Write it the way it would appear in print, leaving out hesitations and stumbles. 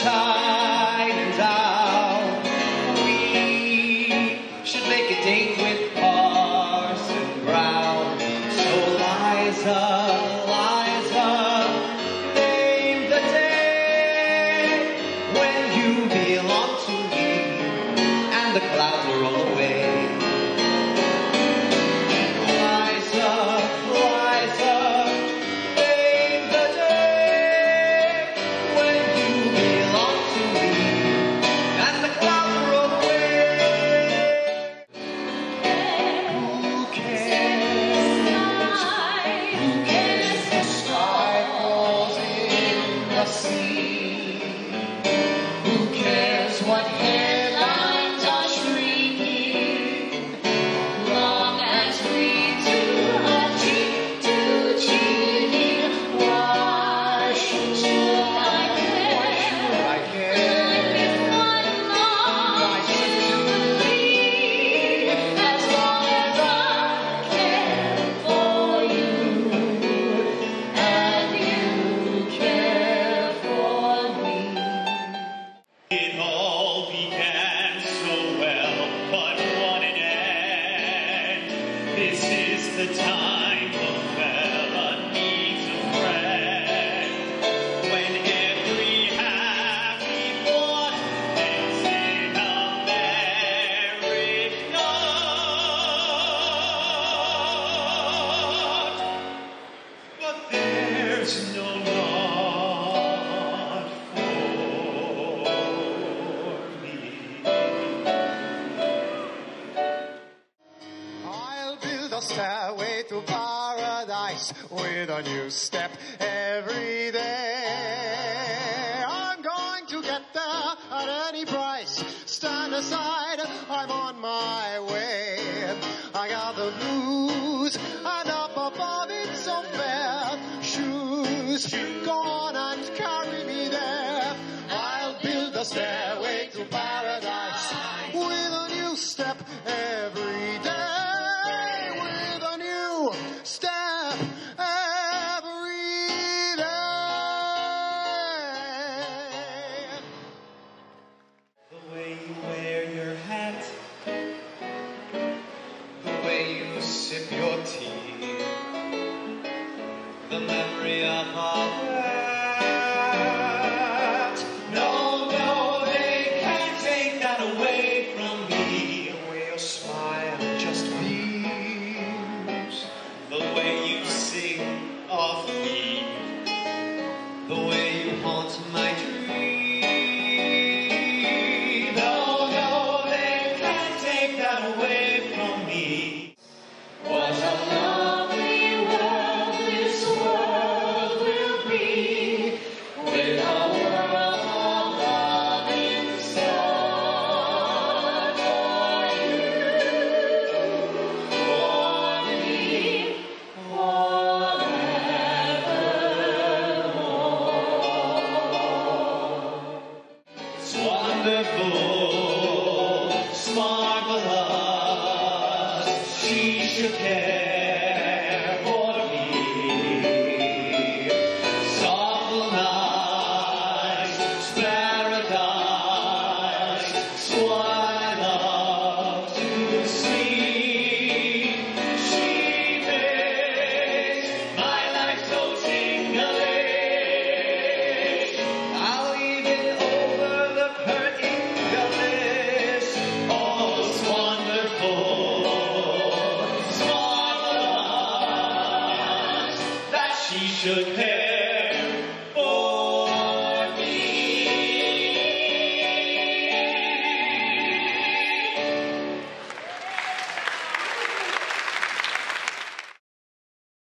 sunshine and down. We should make a date with Parson Brown. So Liza, Liza, name the day when you belong to me and the clouds will roll away. What headlines are shrieking, long as we two are cheek to cheek. Why should I care? If one long to believe, as long as I care for you, and you care for me. It all began so well, but what an end. This is the time the fella needs a friend. When every happy thought ends in a marriage knot. But there's no knot for me. I'll build a stairway to paradise with a new step every day. I'm going to get there at any price. Stand aside, I'm on my way. I got the blues, and up above it's so fair. Shoes, go on and carry me there. I'll build a stairway to paradise with a new step every day. With a new step every day. The way you wear your hat, the way you sip your tea, the memory of all that. No, no, they can't take that away from me. The way your smile just beams, the way you sing of me, the way you haunt my dream. No, no, they can't take that away from me. What a lovely world this world will be, with a world of love in store for you, for me, forevermore. It's wonderful, it's marvelous, she should care for me. Soft nights, paradise, so I love to sleep. She makes my life so tingling. I'll even over the curtain gliss. Oh, it's wonderful, it's marvelous that she should pay.